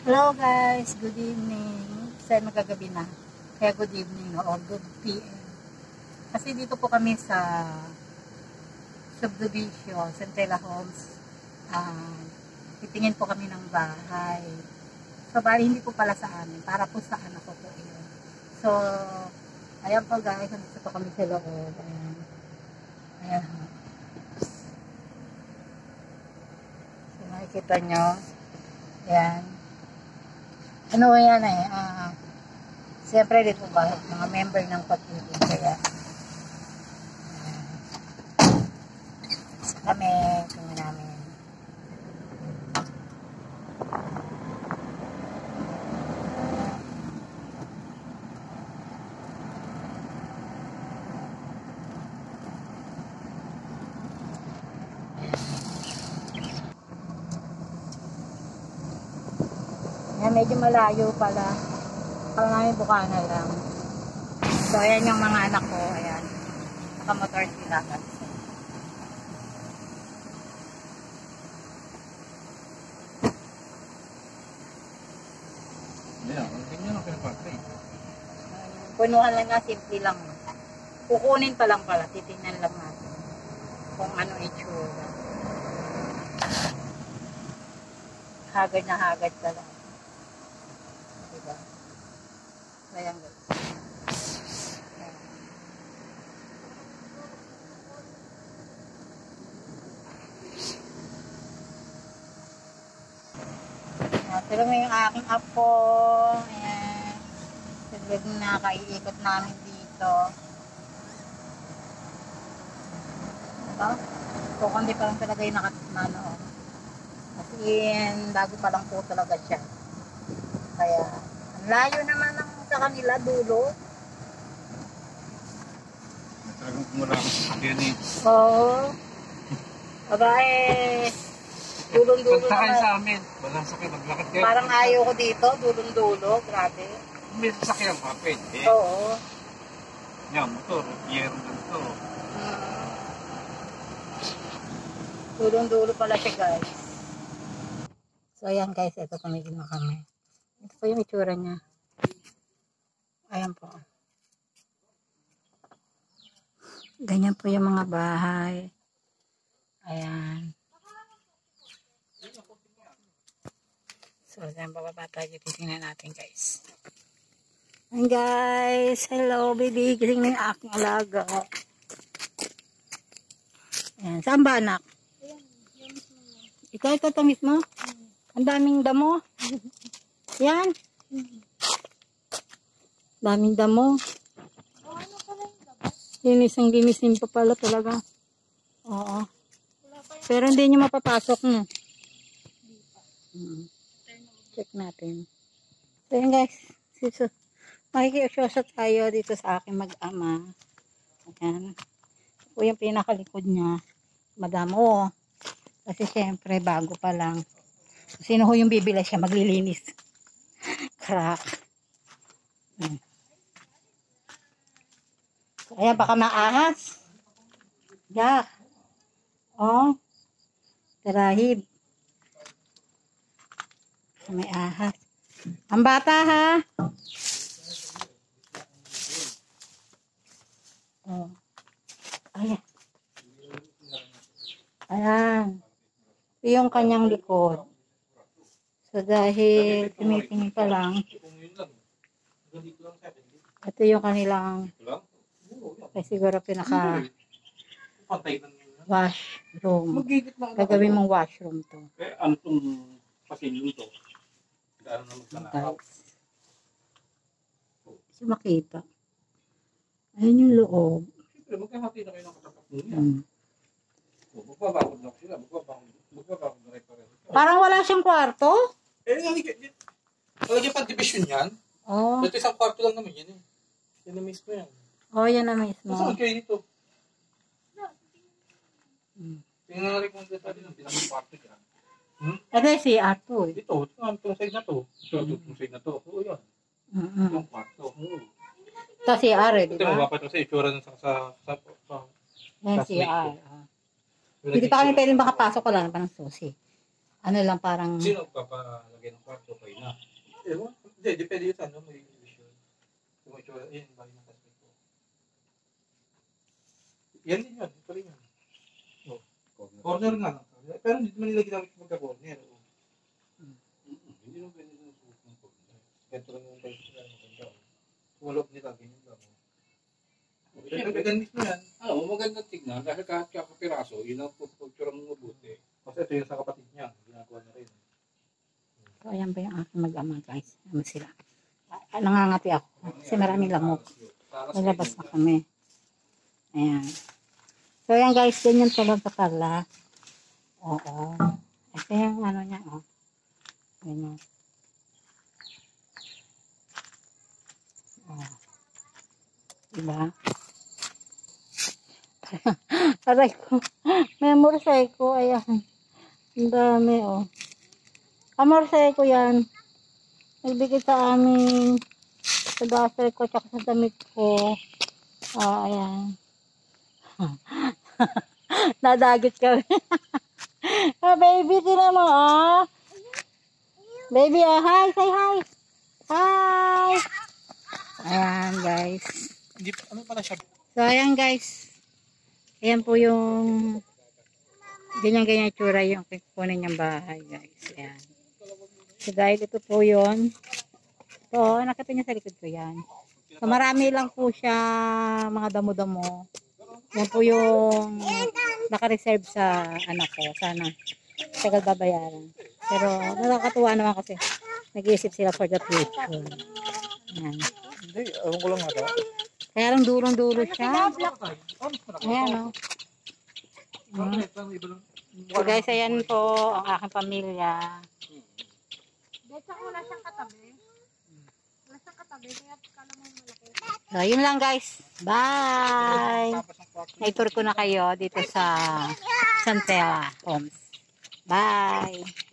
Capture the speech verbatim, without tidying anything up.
Hello guys, good evening. Kasi magagabi na. Kaya good evening no? Or good P M. Kasi dito po kami sa subdivision, Centrella Homes. Uh, titingin po kami ng bahay. So bali hindi po pala sa amin. Para po sa anak ko po yun. So, ayan po guys. Nandito po kami sa loob. Ayan. Ayan. So makikita nyo. Ayan. Ano yan eh, uh, siyempre dito ba, mga member ng pag-ibig, kaya uh, kami, kami namin. Yan, medyo malayo pala. Pala namin Bukana lang. So, ayan yung mga anak ko. Ayan. Nakamotor sila kasi. Ayan, ang ganyan ang pinapatay. Punuhan lang nga, simple lang. Kukunin pa lang pala. Titingnan lang natin kung ano itsura. Hagad na hagad ka lang. Diba? Ayan guys. Ayan. Ayan. Pero may yung aking apo. Ayan. Siglag na kaiikot namin dito. Diba? Kukundi pa lang talaga yung nakatimano. Oh. Kasi yun, bago pa lang po talaga siya. Kaya, ang layo naman ng sa kanila, dulo. Talagang kumurang sakyan eh. Oo. Aba eh, dulong-dulo Punta kayo naman. sa amin. Walang sakyan, maglakad kayo. Parang ayaw ko dito, dulong-dulo, grabe. May sasakyan pa, pwede. Oo. Yan, motor, yero lang to. Hmm. Dulong-dulo pala siya guys. So ayan guys, ito tumigil na kami. Ito po yung itsura niya. Ayan po. Ganyan po yung mga bahay. Ayan. So, ayan bababa tayo. Titingnan natin guys. Ayan guys. Hello baby. Gising na yung aking alaga. Ayan. Saan ba anak? Ikaw ito tamis mo? Ang daming damo. Yan. Daming damo. Linis-ang linisin pa pala talaga. Oo. Pero hindi nyo mapapasok no. Hmm. Check natin. So yun guys. So, makikisyosa tayo dito sa aking mag-ama. Ayan. Ito yung pinakalikod niya. Madamo. Kasi syempre bago pa lang. Sino ho yung bibila siya maglilinis. Crack. Hmm. So, ayan, baka maahas. Yak. Oh. Tarahib. So, may ahas. Ang bata ha. Oh. Ayan. Ayan. Ito yung kanyang likod. So, dahil tumitingin pa lang, ito yung kanilang, ay siguro pinaka washroom. Gagawin mong washroom to. Eh, ano itong pasilyo to? Ano naman sa nakap? Kasi makita. Ayan yung loob. Siyempre, magkahati na kayo ng katapat mo niya. Hmm. Magbabakod na sila. Magbabakod na rin pa rin. Parang wala siyang kwarto? Eh, nga, talaga pa division yan. Oh. Ito isang kwarto lang naman yan eh. Yan na mismo yan. Oh, yan na mismo. Nasaan kayo dito? Hmm. Tingnan na rin kung detalye ng pinakang kwarto dyan. Hmm? Ito yung C R to eh. Ito, ito ang itong side na to. Ito, ito, itong side na to. Oo, yan. Mm -hmm. Itong kwarto. Oo. Ito C R eh, di Ito, ba? mababa ito sa itsura ng sa... sa, sa, sa Yan C R. classmate Ah. Hindi pa kami pwedeng makapasok, wala na pa ng susi. Ano lang parang... Sino papalagay ng kwarto kayo na? depende yun sa ano, may vision. Kung itsura, yun, bahay ng classmate ko. Yan din yun, ito rin yun. Oh. Corner nga lang. Pero hindi naman nila ginamit magka-corner. Oh. Hindi naman pwede na suot ng corner. Ganito lang yung tayo sila maganda. Sumalog nila, ganyan lang. Gagandis mo yan. Ano, magandang tignan dahil kahit kapapiraso, yun ang pupultura mong mabuti. Kasi ito yung sa kapatid niya, ginagawa niya rin. So, ayan ba yung aking mag-ama, guys? Ano sila? Ah, nangangati ako. Kasi maraming lamok. Lalabas na kami. Ayan. So, ayan guys, ganyan talaga pala. Oo. Ito yung ano niya, oh. Ganyan. Oh. Diba? Aray ko. Memory ko. Ayan. Ang dami, oh. Amorsay ko yan. Nagbigay sa amin. Sa duster ko, tsaka sa damit ko. Ah, ayan. Nadagit kami. Ah, baby, sila mo, ah. Baby, ah, hi, say hi. Hi. Ayan, guys. Hindi, ano pala siya? So, ayan, guys. Ayan po yung ganyan-ganyan tsura yung kukunin niyang bahay, guys. Ayan. So, dahil ito po yun. So, nakita niya sa likod ko yan. So, marami lang po siya mga damo-damo. Yan po yung naka-reserve sa anak ko. Sana tagal babayaran. Pero nakakatuwa naman kasi nag-iisip sila for the future. Yan. Hindi, alam ko lang nga ito. Kaya lang dulong-dulo siya. Ayan, o. Hmm. So guys, ayan po ang aking pamilya. Wala siyang katabi. Wala siyang katabi. Kaya kala mo malaki. So, yun lang guys. Bye! Naitour ko na kayo dito sa Santella Homes. Bye!